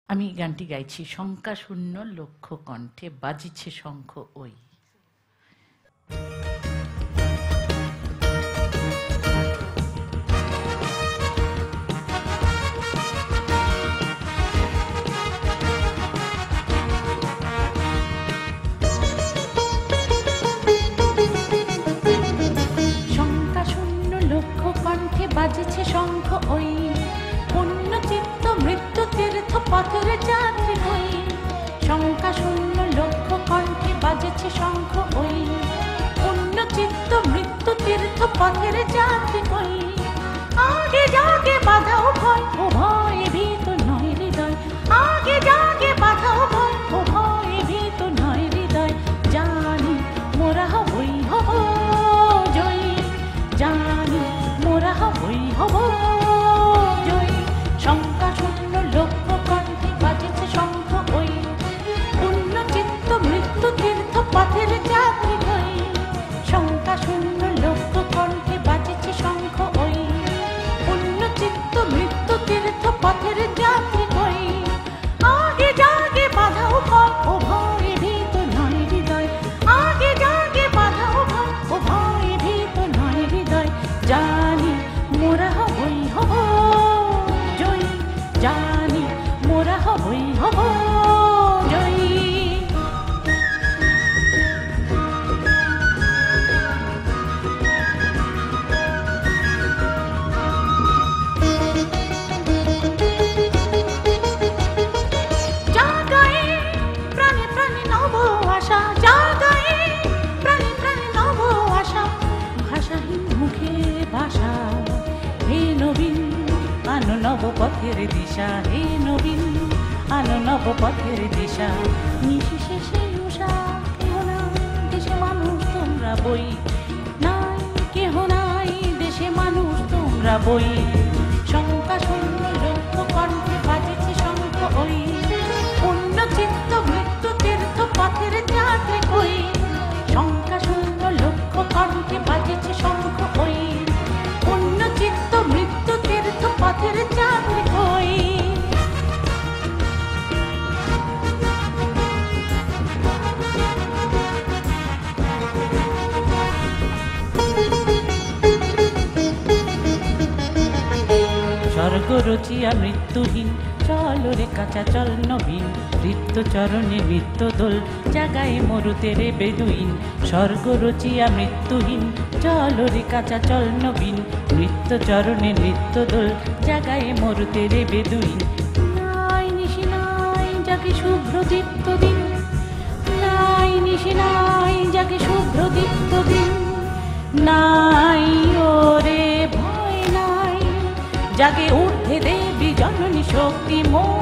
আমি গানটি গাইছি শঙ্কা শূন্য লক্ষ কণ্ঠে, বাজিছে শঙ্খ ওই। শঙ্কা শূন্য লক্ষ কণ্ঠে বাজিছে শঙ্খ ওই, পূর্ণ চিত্ত মৃত্যু তীর্থ পথের যাত্রী হই। শঙ্কা শূন্য লক্ষ কণ্ঠে বাজেছে শঙ্খ ওই, পূর্ণ চিত্ত মৃত্যু তীর্থ পথের যাত্রী হই। আগে জাগে বাধা ও ভয়, ও ভয় ভীত নয় হৃদয়। আগে জাগে বাধা ও ভয়, ও ভয় ভীত নয় হৃদয়। জানি মোরা হবই হব জয়ী, জানি মোরা হবই হব জয়ী। শঙ্কা শূন্য লক্ষ কণ্ঠে বাজেছে শঙ্খ ওই, পূর্ণ চিত্ত মৃত্যু তীর্থ পথের যাত্রী হই। শঙ্কা শূন্য লক্ষ কণ্ঠে বাজেছে শঙ্খ ওই, পূর্ণ চিত্ত মৃত্যু তীর্থ পথের যাত্রী হই। আগে জাগে বাধা ও ভয়, ও ভয় ভীত নয় হৃদয়। আগে জাগে বাধা ও ভয়, ও ভয় ভীত নয় হৃদয়। জানি মোরা হবই হব জয়ী, জানি মোরা হবই হব জয়ী। জাগায়ে প্রাণে প্রাণে নব আশা, জাগায়ে প্রাণে প্রাণে নব আশা। ভাষাহীন মুখে ভাষা, হে নবীন আনো নব পথের দিশা। হে নবীন আনো নব পথের দিশা। নিশিশেষে উষা কেহ নাই দেশে মানুষ তোমরা বই, নাই কেহ নাই দেশে মানুষ তোমরা বই। শঙ্কা শূন্য লক্ষ কণ্ঠে বাজেছে শঙ্খ ওই, পূর্ণ চিত্ত মৃত্যু তীর্থ পথের যাত্রী কই। শঙ্কা শূন্য লক্ষ কণ্ঠে বাজেছে শঙ্খ ওই, পূর্ণ চিত্ত মৃত্যু তীর্থ পথের যাত্রী কই। স্বর্গ রচিয়া মৃত্যুহীন, চল রে কাঁচা চল নবীন। নৃত্য চরণে নৃত্য দোল, জাগায় মরুতে রে বেদুইন। স্বর্গ রচিয়া মৃত্যুহীন, চল রে কাঁচা চল নবীন। নৃত্য চরণে নৃত্য দোল, জাগায় মরুতে রে বেদুইন। নাই নিশি নাই জাগে শুভ্র দীপ্ত দিন, নাই নিশি নাই জাগে শুভ্র দীপ্ত দিন। নাই ওরে ভয় নাই, জাগে ঊর্ধ্বে দেবী জননী শক্তি।